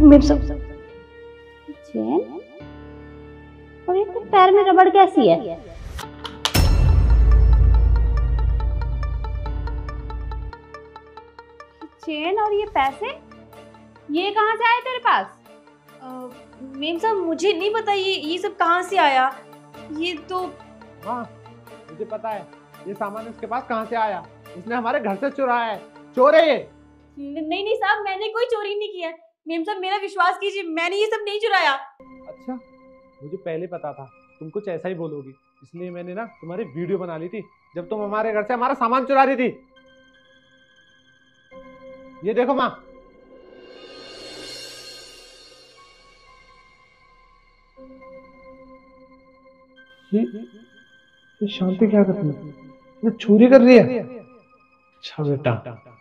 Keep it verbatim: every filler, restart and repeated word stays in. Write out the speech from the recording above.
Ma'am साहब chain, और ये तो पैर में रबड़ कैसी है? चेन और ये पैसे, ये कहाँ से आए तेरे पास? मेम साहब मुझे नहीं पता ये ये सब कहाँ से आया। ये तो हाँ मुझे पता है ये सामान इसके पास कहाँ से आया। इसने हमारे घर से चुराया है। चोर है ये। नहीं नहीं साहब, मैंने कोई चोरी नहीं किया। मेम साहब मेरा विश्वास कीजिए, मैंने ये सब नहीं चुराया। अच्छा, मुझे पहले पता था तुम कुछ ऐसा ही बोलोगी, इसलिए मैंने ना तुम्हारी वीडियो बना ली थी जब तुम हमारे घर से हमारा सामान चुरा रही थी। ये देखो माँ। ये ये शांति क्या कर रही है? ये चोरी कर रही है। अच्छा बेटा,